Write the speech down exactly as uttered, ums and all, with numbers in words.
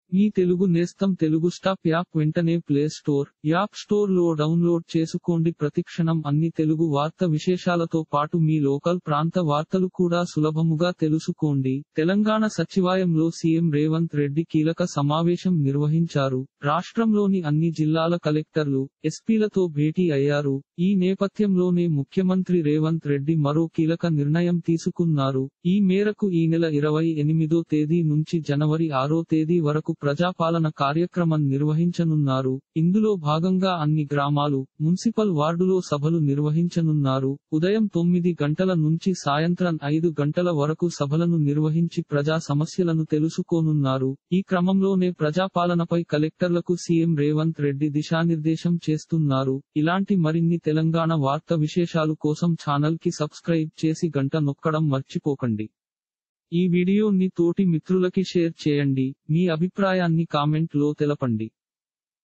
మీ తెలుగు నేస్తం Telugu stop app వెంటనే play store, app store లో డౌన్లోడ్ చేసుకోండి. ప్రతిక్షణం అన్ని తెలుగు వార్త విశేషాలతో పాటు మీ లోకల్ ప్రాంత వార్తలు కూడా సులభముగా తెలుసుకోండి. తెలంగాణ సచివాలయంలో సీఎం రేవంత్ రెడ్డి కీలక సమావేశం నిర్వహించారు. రాష్ట్రంలోని అన్ని జిల్లాల కలెక్టర్లు, ఎస్పీలతో భేటీ అయ్యారు. ఈ నేపథ్యంలోనే ముఖ్యమంత్రి రేవంత్ రెడ్డి మరో కీలక నిర్ణయం తీసుకున్నారు. ఈ మేరకు ఈ నెల ఇరవై ఎనిమిదో తేదీ నుంచి జనవరి ఆరో తేదీ వరకు ప్రజాపాలన కార్యక్రమం నిర్వహించనున్నారు. ఇందులో భాగంగా అన్ని గ్రామాలు, మున్సిపల్ వార్డులో సభలు నిర్వహించనున్నారు. ఉదయం తొమ్మిది గంటల నుంచి సాయంత్రం ఐదు గంటల వరకు సభలను నిర్వహించి ప్రజా సమస్యలను తెలుసుకోనున్నారు. ఈ క్రమంలోనే ప్రజాపాలనపై కలెక్టర్లకు సీఎం రేవంత్ రెడ్డి దిశానిర్దేశం చేస్తున్నారు. ఇలాంటి మరిన్ని తెలంగాణ వార్త విశేషాలు కోసం ఛానల్ కి సబ్స్క్రైబ్ చేసి గంట నొక్కడం మర్చిపోకండి. ఈ వీడియోని తోటి మిత్రులకి షేర్ చేయండి. మీ అభిప్రాయాన్ని కామెంట్ లో తెలపండి.